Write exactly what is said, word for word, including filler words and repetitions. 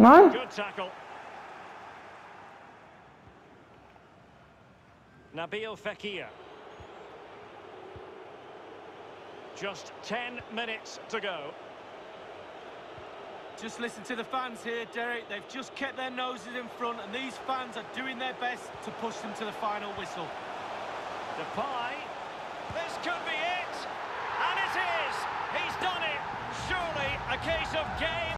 Nein? Good tackle. Nabil Fekir. Just ten minutes to go. Just listen to the fans here, Derek. They've just kept their noses in front, and these fans are doing their best to push them to the final whistle. Depay. This could be it. And it is. He's done it. Surely a case of game.